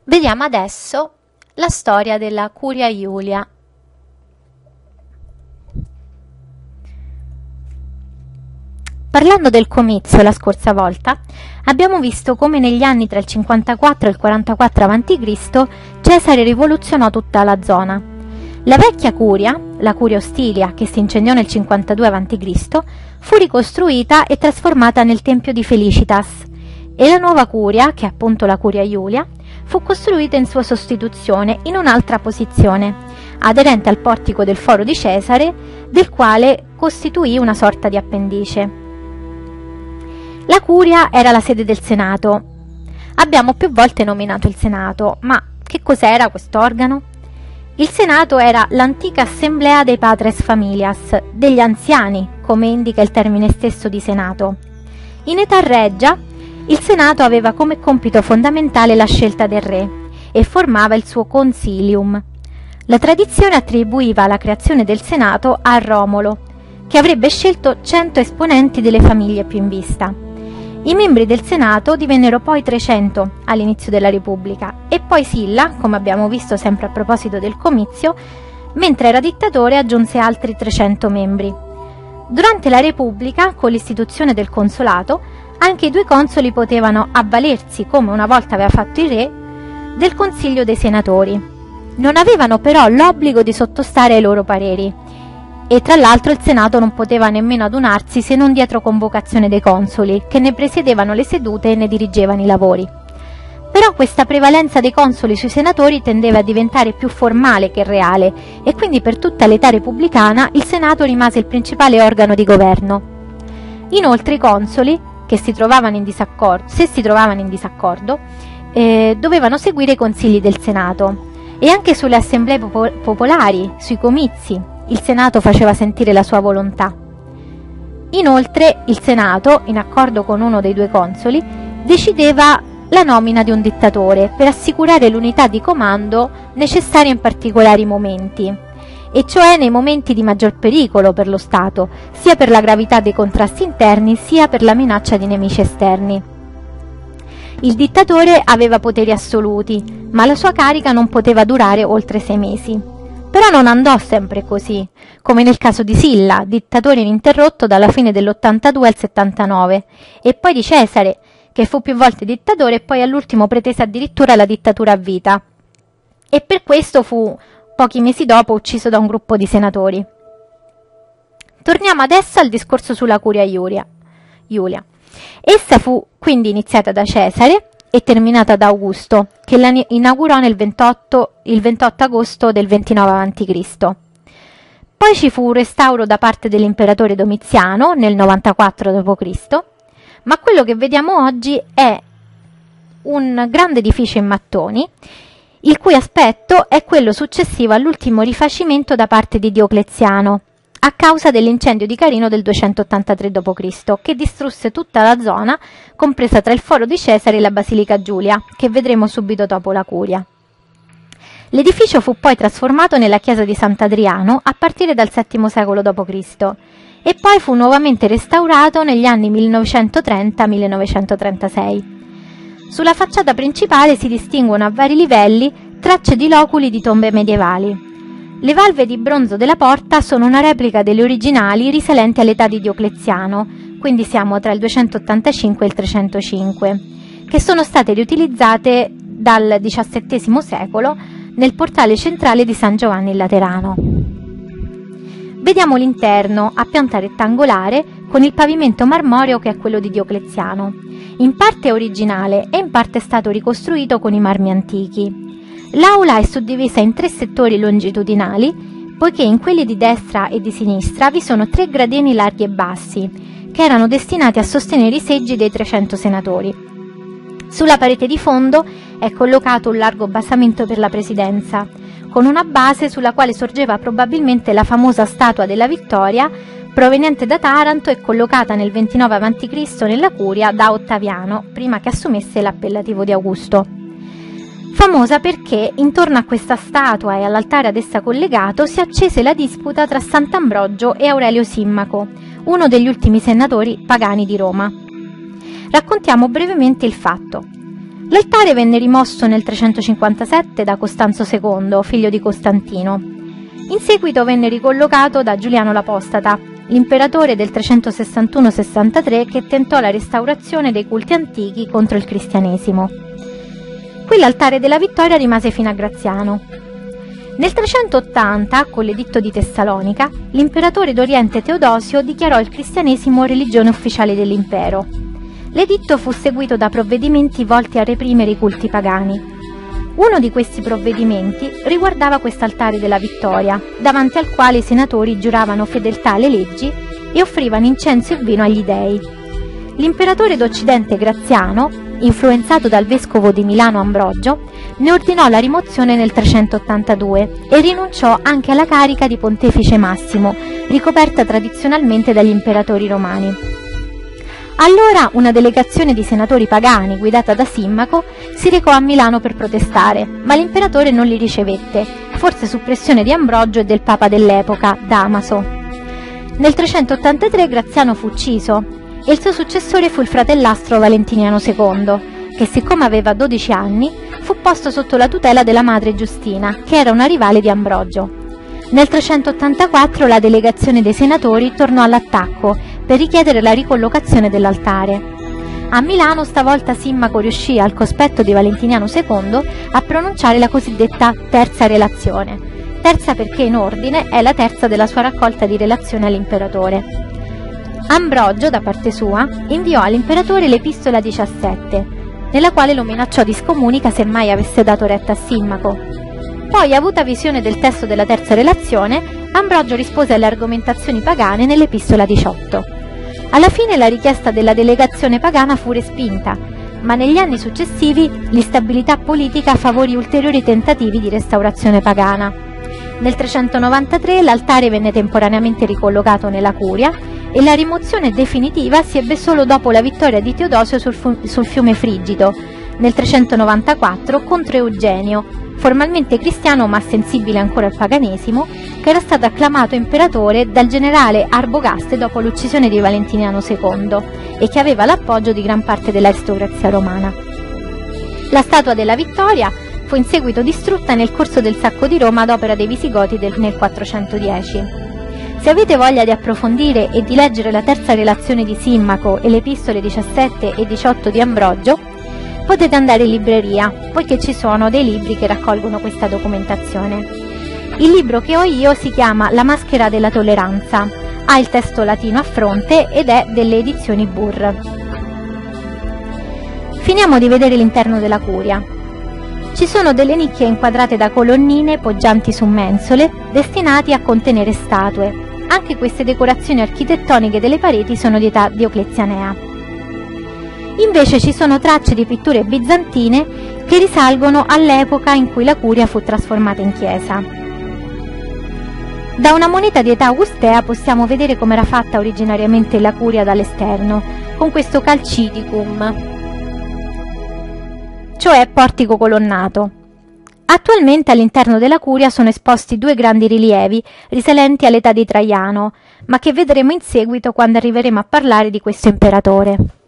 Vediamo adesso la storia della Curia Iulia. Parlando del comizio la scorsa volta, abbiamo visto come negli anni tra il 54 e il 44 a.C. Cesare rivoluzionò tutta la zona. La vecchia curia, la Curia Ostilia, che si incendiò nel 52 a.C., fu ricostruita e trasformata nel Tempio di Felicitas, e la nuova curia, che è appunto la Curia Iulia, fu costruita in sua sostituzione in un'altra posizione, aderente al portico del Foro di Cesare, del quale costituì una sorta di appendice. La curia era la sede del Senato. Abbiamo più volte nominato il Senato, ma che cos'era quest'organo? Il Senato era l'antica assemblea dei patres familias, degli anziani, come indica il termine stesso di Senato. In età reggia, il Senato aveva come compito fondamentale la scelta del re e formava il suo consilium. La tradizione attribuiva la creazione del Senato a Romolo, che avrebbe scelto 100 esponenti delle famiglie più in vista. I membri del Senato divennero poi 300 all'inizio della Repubblica e poi Silla, come abbiamo visto sempre a proposito del comizio, mentre era dittatore aggiunse altri 300 membri. Durante la Repubblica, con l'istituzione del consolato, anche i due consoli potevano avvalersi, come una volta aveva fatto il re, del Consiglio dei Senatori. Non avevano però l'obbligo di sottostare ai loro pareri e tra l'altro il Senato non poteva nemmeno adunarsi se non dietro convocazione dei consoli, che ne presiedevano le sedute e ne dirigevano i lavori. Però questa prevalenza dei consoli sui senatori tendeva a diventare più formale che reale e quindi per tutta l'età repubblicana il Senato rimase il principale organo di governo. Inoltre i consoli, che se si trovavano in disaccordo, dovevano seguire i consigli del Senato e anche sulle assemblee popolari, sui comizi, il Senato faceva sentire la sua volontà. Inoltre il Senato, in accordo con uno dei due consoli, decideva la nomina di un dittatore per assicurare l'unità di comando necessaria in particolari momenti, e cioè nei momenti di maggior pericolo per lo Stato, sia per la gravità dei contrasti interni, sia per la minaccia di nemici esterni. Il dittatore aveva poteri assoluti, ma la sua carica non poteva durare oltre 6 mesi. Però non andò sempre così, come nel caso di Silla, dittatore ininterrotto dalla fine dell'82 al 79, e poi di Cesare, che fu più volte dittatore e poi all'ultimo pretese addirittura la dittatura a vita. E per questo fu pochi mesi dopo ucciso da un gruppo di senatori. Torniamo adesso al discorso sulla Curia Iulia. Essa fu quindi iniziata da Cesare e terminata da Augusto, che la inaugurò il 28 agosto del 29 a.C. Poi ci fu un restauro da parte dell'imperatore Domiziano nel 94 d.C., ma quello che vediamo oggi è un grande edificio in mattoni, il cui aspetto è quello successivo all'ultimo rifacimento da parte di Diocleziano, a causa dell'incendio di Carino del 283 d.C., che distrusse tutta la zona, compresa tra il Foro di Cesare e la Basilica Giulia, che vedremo subito dopo la Curia. L'edificio fu poi trasformato nella chiesa di Sant'Adriano a partire dal VII secolo d.C. e poi fu nuovamente restaurato negli anni 1930-1936. Sulla facciata principale si distinguono a vari livelli tracce di loculi di tombe medievali. Le valve di bronzo della porta sono una replica delle originali risalenti all'età di Diocleziano, quindi siamo tra il 285 e il 305, che sono state riutilizzate dal XVII secolo nel portale centrale di San Giovanni in Laterano. Vediamo l'interno a pianta rettangolare con il pavimento marmoreo che è quello di Diocleziano. In parte è originale e in parte è stato ricostruito con i marmi antichi. L'aula è suddivisa in 3 settori longitudinali, poiché in quelli di destra e di sinistra vi sono 3 gradini larghi e bassi, che erano destinati a sostenere i seggi dei 300 senatori. Sulla parete di fondo è collocato un largo basamento per la presidenza, con una base sulla quale sorgeva probabilmente la famosa statua della Vittoria, proveniente da Taranto e collocata nel 29 a.C. nella Curia da Ottaviano, prima che assumesse l'appellativo di Augusto. Famosa perché intorno a questa statua e all'altare ad essa collegato si accese la disputa tra Sant'Ambrogio e Aurelio Simmaco, uno degli ultimi senatori pagani di Roma. Raccontiamo brevemente il fatto. L'altare venne rimosso nel 357 da Costanzo II, figlio di Costantino. In seguito venne ricollocato da Giuliano l'Apostata, l'imperatore del 361-63 che tentò la restaurazione dei culti antichi contro il cristianesimo. Qui l'altare della Vittoria rimase fino a Graziano. Nel 380, con l'editto di Tessalonica, l'imperatore d'Oriente Teodosio dichiarò il cristianesimo religione ufficiale dell'impero. L'editto fu seguito da provvedimenti volti a reprimere i culti pagani. Uno di questi provvedimenti riguardava quest'altare della Vittoria, davanti al quale i senatori giuravano fedeltà alle leggi e offrivano incenso e vino agli dei. L'imperatore d'Occidente Graziano, influenzato dal vescovo di Milano Ambrogio, ne ordinò la rimozione nel 382 e rinunciò anche alla carica di pontefice massimo, ricoperta tradizionalmente dagli imperatori romani. Allora una delegazione di senatori pagani guidata da Simmaco si recò a Milano per protestare, ma l'imperatore non li ricevette, forse su pressione di Ambrogio e del papa dell'epoca, Damaso. Nel 383 Graziano fu ucciso e il suo successore fu il fratellastro Valentiniano II, che siccome aveva 12 anni fu posto sotto la tutela della madre Giustina, che era una rivale di Ambrogio. Nel 384 la delegazione dei senatori tornò all'attacco per richiedere la ricollocazione dell'altare. A Milano stavolta Simmaco riuscì, al cospetto di Valentiniano II, a pronunciare la cosiddetta terza relazione. Terza perché in ordine è la terza della sua raccolta di relazioni all'imperatore. Ambrogio, da parte sua, inviò all'imperatore l'Epistola 17, nella quale lo minacciò di scomunica se mai avesse dato retta a Simmaco. Poi, avuta visione del testo della terza relazione, Ambrogio rispose alle argomentazioni pagane nell'Epistola 18. Alla fine la richiesta della delegazione pagana fu respinta, ma negli anni successivi l'instabilità politica favorì ulteriori tentativi di restaurazione pagana. Nel 393 l'altare venne temporaneamente ricollocato nella curia e la rimozione definitiva si ebbe solo dopo la vittoria di Teodosio sul fiume Frigido, nel 394 contro Eugenio, formalmente cristiano ma sensibile ancora al paganesimo, che era stato acclamato imperatore dal generale Arbogaste dopo l'uccisione di Valentiniano II e che aveva l'appoggio di gran parte dell'aristocrazia romana. La statua della Vittoria fu in seguito distrutta nel corso del sacco di Roma ad opera dei Visigoti nel 410. Se avete voglia di approfondire e di leggere la terza relazione di Simmaco e le epistole 17 e 18 di Ambrogio, potete andare in libreria, poiché ci sono dei libri che raccolgono questa documentazione. Il libro che ho io si chiama La maschera della tolleranza, ha il testo latino a fronte ed è delle edizioni Burr. Finiamo di vedere l'interno della curia. Ci sono delle nicchie inquadrate da colonnine poggianti su mensole, destinati a contenere statue. Anche queste decorazioni architettoniche delle pareti sono di età dioclezianea. Invece ci sono tracce di pitture bizantine che risalgono all'epoca in cui la curia fu trasformata in chiesa. Da una moneta di età augustea possiamo vedere come era fatta originariamente la curia dall'esterno, con questo calcidicum, cioè portico colonnato. Attualmente all'interno della curia sono esposti due grandi rilievi risalenti all'età di Traiano, ma che vedremo in seguito quando arriveremo a parlare di questo imperatore.